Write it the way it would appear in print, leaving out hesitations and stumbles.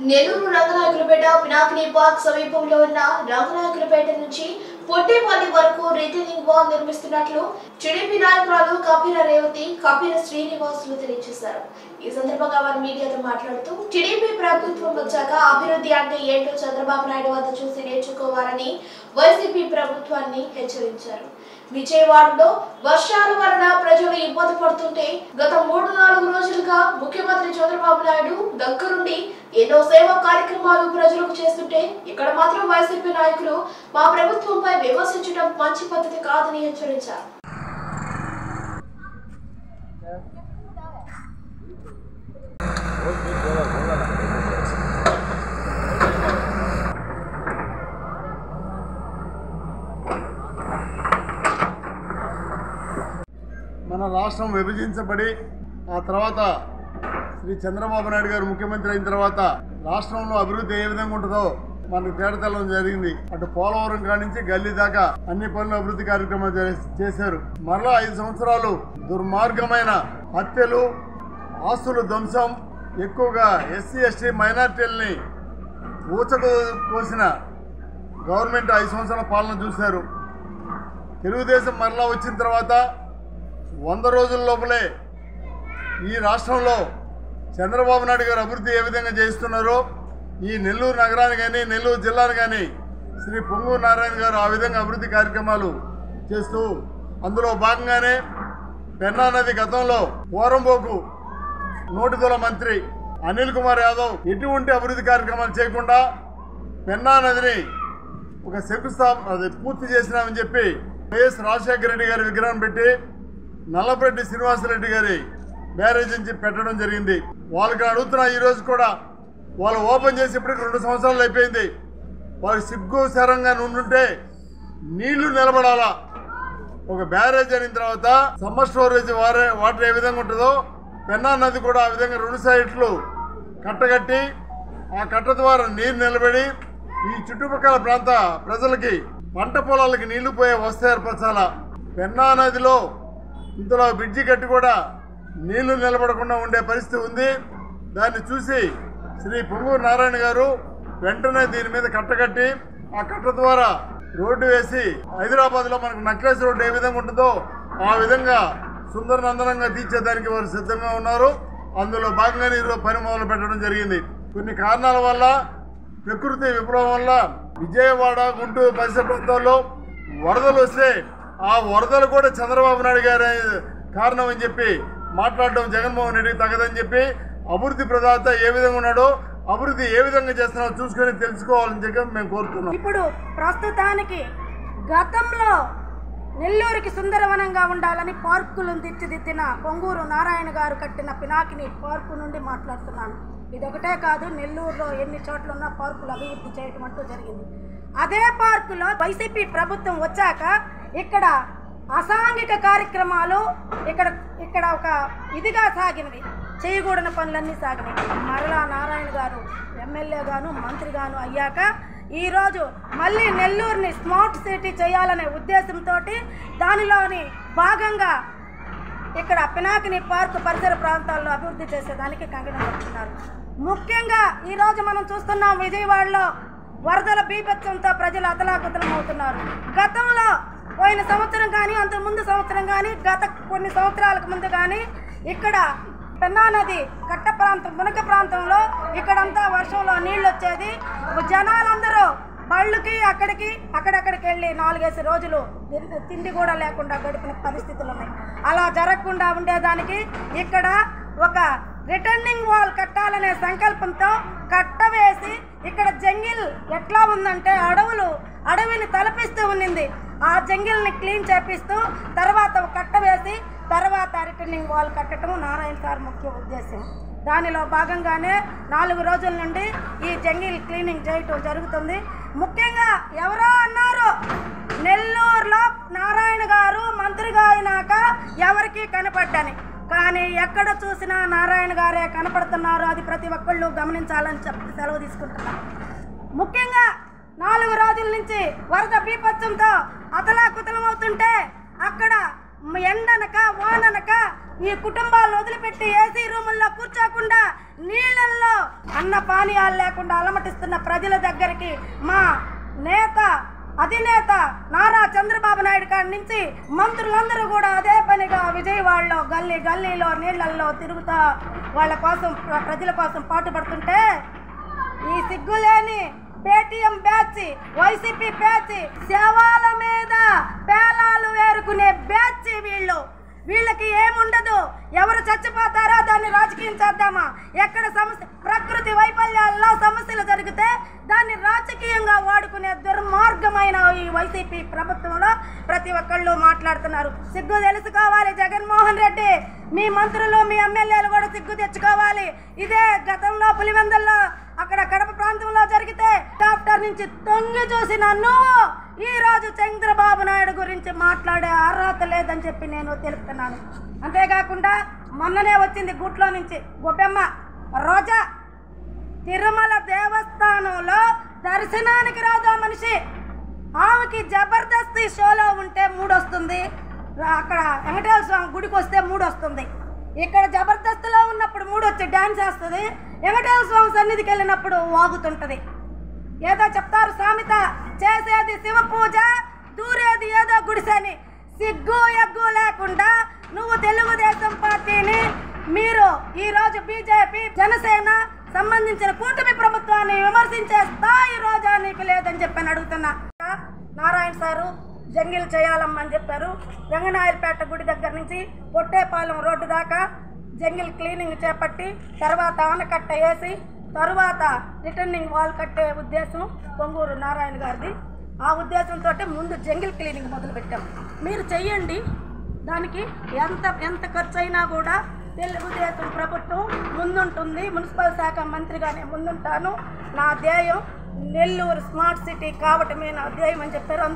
Nellore Ranganayakulapeta Pinakini park సమీపంలో ఉన్న రంగనాయకులపేట నుంచి పొట్టేపల్లి వరకు రిటర్నింగ్ వాల్ నిర్మిస్తున్నట్లు టీడీపీ నాయకురాలు కపిల రేవతి కపిల శ్రీనివాసులు తెలియజేశారు. ఈ సందర్భంగా వారు మీడియాతో మాట్లాడుతూ టీడీపీ ప్రభుత్వం వచ్చాక అభివృద్ధి అంటే ఏంటో చంద్రబాబు నాయుడు వద్ద చూసి నేర్చుకోవాలని వైసీపీ ప్రభుత్వాన్ని హెచ్చరించారు. విజయవాడలో వర్షాల వలన ప్రజలు ఇబ్బంది పడుతుంటే గత 3-4 రోజులుగా ముఖ్యమంత్రి చంద్రబాబు నాయుడు దగ్గరుండి ఎన్నో సేవా కార్యక్రమాలు ప్రజలకు చేస్తుంటే ఇక్కడ మాత్రం వైసీపీ నాయకులు మా ప్రభుత్వంపై విమర్శించడం మంచి పద్ధతి కాదని హెచ్చరించారు. మన రాష్ట్రం విభజించబడి ఆ తర్వాత శ్రీ చంద్రబాబు నాయుడు గారు ముఖ్యమంత్రి అయిన తర్వాత రాష్ట్రంలో అభివృద్ధి ఏ విధంగా ఉంటుందో మనకు తేడతెల్లం జరిగింది. అటు పోలవరం కాడి నుంచి గల్లీ దాకా అన్ని పనులు అభివృద్ధి కార్యక్రమాలు చేశారు. మరలా 5 సంవత్సరాలు దుర్మార్గమైన హత్యలు, ఆస్తులు ధ్వంసం, ఎక్కువగా ఎస్సీ ఎస్టీ మైనార్టీలని ఊచకు కోసిన గవర్నమెంట్ 5 సంవత్సరాల పాలన చూశారు. తెలుగుదేశం మరలా వచ్చిన తర్వాత 100 రోజుల లోపలే ఈ రాష్ట్రంలో చంద్రబాబు నాయుడు గారు అభివృద్ధి ఏ విధంగా చేస్తున్నారో ఈ నెల్లూరు నగరాన్ని కానీ నెల్లూరు జిల్లాను కానీ శ్రీ పొంగూరు నారాయణ గారు ఆ విధంగా అభివృద్ధి కార్యక్రమాలు చేస్తూ అందులో భాగంగానే పెన్నా నది గతంలో పోరంబోకు నోటిదొల మంత్రి అనిల్ కుమార్ యాదవ్ ఎటువంటి అభివృద్ధి కార్యక్రమాలు చేయకుండా పెన్నా నదిని ఒక శంకుస్థాపన పూర్తి చేసినామని చెప్పి వైఎస్ రాజశేఖర రెడ్డి గారి విగ్రహం పెట్టి నల్లపరెడ్డి శ్రీనివాసరెడ్డి గారి బ్యారేజ్ నుంచి పెట్టడం జరిగింది. వాళ్ళకి అడుగుతున్నా ఈరోజు కూడా వాళ్ళు ఓపెన్ చేసి ఇప్పటికి 2 సంవత్సరాలు అయిపోయింది. వాళ్ళకి సిగ్గు శరంగా నుండుంటే నీళ్లు నిలబడాలా. ఒక బ్యారేజ్ అయిన తర్వాత సమ్మర్ స్టోరేజ్ వాటర్ ఏ విధంగా ఉంటుందో పెన్నా నది కూడా ఆ విధంగా 2 సైడ్లు కట్టగట్టి ఆ కట్ట ద్వారా నీరు నిలబడి ఈ చుట్టుపక్కల ప్రాంత ప్రజలకి పంట పొలాలకి నీళ్లు పోయే వస్తు ఏర్పరచాలా. పెన్నా నదిలో ఇంతలో బ్రిడ్జి కట్టి కూడా నీళ్లు నిలబడకుండా ఉండే పరిస్థితి ఉంది. దాన్ని చూసి శ్రీ పొంగూరు నారాయణ గారు వెంటనే దీని మీద కట్టకట్టి ఆ కట్ట ద్వారా రోడ్డు వేసి హైదరాబాద్లో మనకు నక్లెస్ రోడ్డు ఏ విధంగా ఉంటుందో ఆ విధంగా సుందరనందనంగా తీర్చేదానికి వారు సిద్ధంగా ఉన్నారు. అందులో భాగంగానే ఈరోజు పని మొదలు పెట్టడం జరిగింది. కొన్ని కారణాల వల్ల ప్రకృతి విప్లవం వల్ల విజయవాడ, గుంటూరు పరిసర ప్రాంతాల్లో వరదలు వస్తే ఆ వరదలు కూడా చంద్రబాబు నాయుడు గారి కారణం అని చెప్పి మాట్లాడడం జగన్మోహన్ రెడ్డికి తగదని చెప్పి అభివృద్ధి ప్రదాత ఏ విధంగా ఉన్నాడో అభివృద్ధి ఏ విధంగా చేస్తున్నాడో చూసుకొని తెలుసుకోవాలని చెప్పి మేము కోరుతున్నాం. ఇప్పుడు ప్రస్తుతానికి గతంలో నెల్లూరుకి సుందరవనంగా ఉండాలని పార్కులను తీర్చిదిద్దిన పొంగూరు నారాయణ గారు కట్టిన పినాకిని పార్కు నుండి మాట్లాడుతున్నాను. ఇదొకటే కాదు, నెల్లూరులో ఎన్ని చోట్ల ఉన్న పార్కులు అభివృద్ధి చేయటం అంటూ జరిగింది. అదే పార్కులో వైసీపీ ప్రభుత్వం వచ్చాక ఇక్కడ అసాంఘిక కార్యక్రమాలు ఇక్కడ ఒక ఇదిగా సాగినవి, చేయకూడని పనులన్నీ సాగినాయి. మరలా నారాయణ గారు ఎమ్మెల్యేగాను మంత్రిగాను అయ్యాక ఈరోజు మళ్ళీ నెల్లూరుని స్మార్ట్ సిటీ చేయాలనే ఉద్దేశంతో దానిలోని భాగంగా ఇక్కడ పినాకిని పార్క్ పరిసర ప్రాంతాల్లో అభివృద్ధి చేసేదానికి కంకణం కట్టుకున్నారు. ముఖ్యంగా ఈరోజు మనం చూస్తున్నాం విజయవాడలో వరదల బీభత్సంతో ప్రజలు అతలాకుతలం అవుతున్నారు. గతంలో పోయిన సంవత్సరం కానీ అంతకుముందు సంవత్సరం కానీ గత కొన్ని సంవత్సరాలకు ముందు కానీ ఇక్కడ పెన్నా నది కట్ట ప్రాంతం మునక ప్రాంతంలో ఇక్కడంతా వర్షంలో నీళ్ళు వచ్చేది. జనాలందరూ బళ్ళుకి అక్కడక్కడికి వెళ్ళి 4-5 రోజులు తిండి కూడా లేకుండా గడిపిన పరిస్థితులు ఉన్నాయి. అలా జరగకుండా ఉండేదానికి ఇక్కడ ఒక రిటర్నింగ్ వాల్ కట్టాలనే సంకల్పంతో కట్ట వేసి ఇక్కడ జంగిల్ ఎట్లా ఉందంటే అడవిని తలపిస్తూ ఉన్నింది. ఆ జంగిల్ని క్లీన్ చేపిస్తూ తర్వాత కట్ట వేసి తర్వాత రిటర్నింగ్ వాల్ కట్టడం నారాయణ సార్ ముఖ్య ఉద్దేశం. దానిలో భాగంగానే 4 రోజుల నుండి ఈ జంగిల్ క్లీనింగ్ చేయటం జరుగుతుంది. ముఖ్యంగా ఎవరో అన్నారు నెల్లూరులో నారాయణ గారు మంత్రిగా అయినాక ఎవరికీ కనపడ్డని, కానీ ఎక్కడ చూసినా నారాయణ గారే కనపడుతున్నారు. అది ప్రతి ఒక్కళ్ళు గమనించాలని చెప్పి సెలవు తీసుకుంటున్నారు. ముఖ్యంగా 4 రోజుల నుంచి వరద బీభత్సంతో అతలాకుతలం అవుతుంటే అక్కడ ఎండనక వాననక ఈ కుటుంబాలను వదిలిపెట్టి ఏసీ రూముల్లో కూర్చోకుండా నీళ్ళల్లో అన్న పానీయాలు లేకుండా అలమటిస్తున్న ప్రజల దగ్గరికి మా నేత అధినేత నారా చంద్రబాబు నాయుడు కాడి నుంచి మంత్రులందరూ కూడా అదే పనిగా విజయవాడలో గల్లీలో నీళ్లల్లో తిరుగుతా వాళ్ళ కోసం ప్రజల కోసం పాటుపడుతుంటే ఈ సిగ్గులేని పేటీఎం బ్యాచ్ వైసీపీ బ్యాచ్ శవాల మీద పేలాలు వేరుకునే బ్యాచ్ వీళ్ళకి ఏముండదు. ఎవరు చచ్చిపోతారో దాన్ని రాజకీయం చేద్దామా? ఎక్కడ సమస్య ప్రకృతి వైఫల్యాల్లో సమస్యలు జరిగితే దాన్ని రాజకీయంగా వాడుకునే దుర్మార్గమైన ఈ వైసీపీ ప్రభుత్వంలో ప్రతి ఒక్కళ్ళు మాట్లాడుతున్నారు. సిగ్గు తెలుసుకోవాలి జగన్మోహన్ రెడ్డి, మీ మంత్రులు మీ ఎమ్మెల్యేలు కూడా సిగ్గు తెచ్చుకోవాలి. ఇదే గతంలో పులివెందుల్లో అక్కడ కడప ప్రాంతంలో జరిగితే డాక్టర్ నుంచి తొంగి చూసిన నువ్వు ఈ రోజు చంద్రబాబు నాయుడు గురించి మాట్లాడే అర్హత లేదని చెప్పి నేను తెలుపుతున్నాను. అంతేకాకుండా మొన్ననే వచ్చింది గుట్లో నుంచి గొబ్బెమ్మ రోజా. తిరుమల దేవస్థానంలో దర్శనానికి రాదు ఆ మనిషి. ఆమెకి జబర్దస్త్ షోలో ఉంటే మూడొస్తుంది, అక్కడ వెంకటేశ్వర స్వామి గుడికి వస్తే మూడొస్తుంది. ఇక్కడ జబర్దస్త్లో ఉన్నప్పుడు మూడొచ్చి డ్యాన్స్ వేస్తుంది, వెంకటేశ్వర స్వామి సన్నిధికి వెళ్ళినప్పుడు వాగుతుంటుంది. ఏదో చెప్తారు సామెత, చేసేది శివ పూజ దూరేది ఏదో గుడిసెని. సిగ్గు ఎగ్గు లేకుండా నువ్వు తెలుగుదేశం పార్టీని మీరు ఈరోజు బీజేపీ జనసేన సంబంధించిన కూటమి ప్రభుత్వాన్ని విమర్శించే స్థాయి రోజా నీకు లేదని చెప్పని అడుగుతున్నా. నారాయణ సారు జంగిల్ చేయాలమ్మని చెప్పారు. రంగనాయలపేట గుడి దగ్గర నుంచి పొట్టేపాలెం రోడ్డు దాకా జంగిల్ క్లీనింగ్ చేపట్టి తర్వాత ఆనకట్ట వేసి తరువాత రిటర్నింగ్ వాల్ కట్టే ఉద్దేశం పొంగూరు నారాయణ గారిది. ఆ ఉద్దేశంతో ముందు జంగిల్ క్లీనింగ్ మొదలుపెట్టాం. మీరు చెయ్యండి, దానికి ఎంత ఖర్చు అయినా కూడా తెలుగుదేశం ప్రభుత్వం ముందుంటుంది. మున్సిపల్ శాఖ మంత్రిగానే ముందుంటాను. నా ధ్యేయం నెల్లూరు స్మార్ట్ సిటీ కావటమే నా ధ్యేయం అని చెప్పారు.